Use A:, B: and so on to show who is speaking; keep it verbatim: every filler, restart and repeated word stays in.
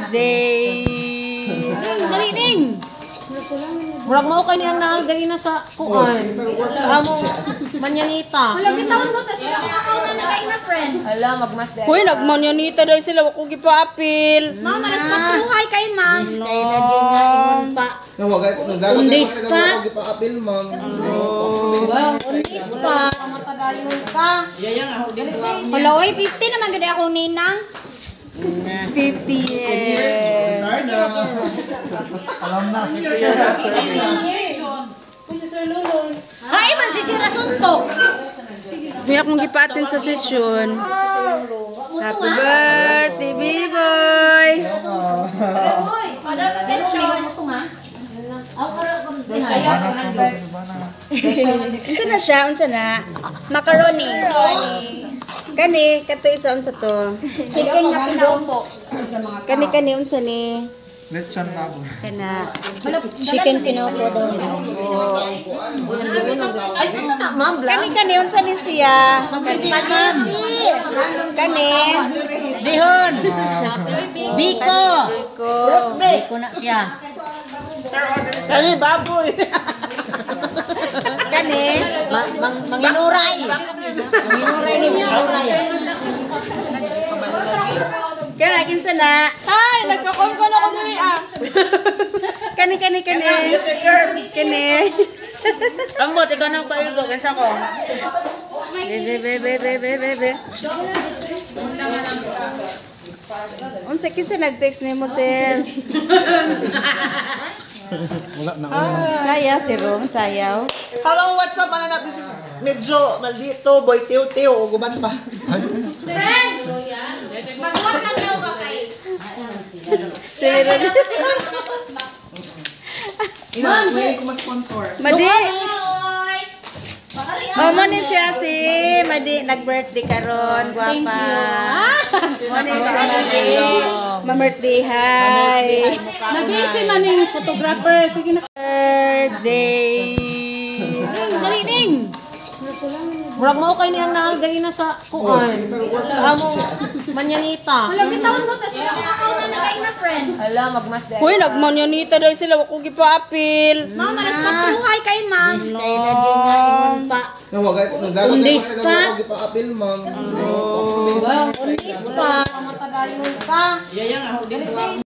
A: Birthday! Dali ning! Murag mo kayo niyang naagay na sa kuan. Sa among manyanita.
B: Wala bitawon mo tas account na nagay na friend.
A: Hala, magmasda.
C: Hoy, nagmanyanita daw sila. Wako gipa-apil.
B: Ma'am, manas patruhay kay ma'am.
A: Kay lagi nga ingon pa. Undis pa.
D: Apil, ma'am.
A: Undis pa. Matadayon ka.
B: Wala oy fifty naman gid akong ninang.
C: fifty years.
D: Alam na.
A: Hay man si Sira Suntok.
C: May akong gipatin sa sesyon. Happy birthday, B-boy!
B: Pada sa session.
C: Unsa na siya? Unsa na?
B: Macaroni.
C: Kani, kato isa unsa to?
B: Chicken na pinaupo.
C: Kani, kani, unsa ni?
D: Lechon labo.
C: Kana.
B: Chicken pinaupo daw.
A: Ay, isa na, ma'am.
C: Kani, kani, unsa ni siya?
A: Spaghetti.
C: Kani.
A: Bihon. Biko.
C: Ko.
A: Biko na siya.
C: Kani, baboy. Kani.
A: Ma- mang- Manginuray. Manginuray ni Manginuray.
C: Kani, kinsa na? Ay, nagkakompon ako diri ah. Kani, kani, kani. Kani.
A: Ambot, ikaw nang paigo. Kansa ko.
C: Bebe, bebe, bebe, bebe. Unsa kinsa nag-text nimo, sir?
D: Wala na.
C: Saya si Rom, sayaw.
E: Hello, what's up, mananap? This is medyo maldito, boy, tiw-tiw, o guban pa.
B: Friend. Magwat lang daw ka kay.
C: Si Ron.
E: Ina, pwede ko ma-sponsor.
C: Madi.
B: Hoy.
C: Oh, mo ni siya si Madi nag-birthday karon, guwapa.
B: Thank you.
C: Mo ni si Madi. Ma-birthday, hi.
A: Nabisi man yung photographer. Sige na.
C: Birthday.
A: Dali ning! Murag mo kayo niyang naagay na sa kuan. Sa among manyanita.
B: Wala bitawon mo tas account na nagay na friend.
A: Hala, magmasda.
C: Hoy, nagmanyanita daw sila. Wako gipa-apil.
B: Ma'am, manas patruhay kay ma'am.
A: Kay lagi nga ingon pa.
D: Undis
A: pa.
D: Apil, ma'am.
A: Undis pa. Matadayon ka.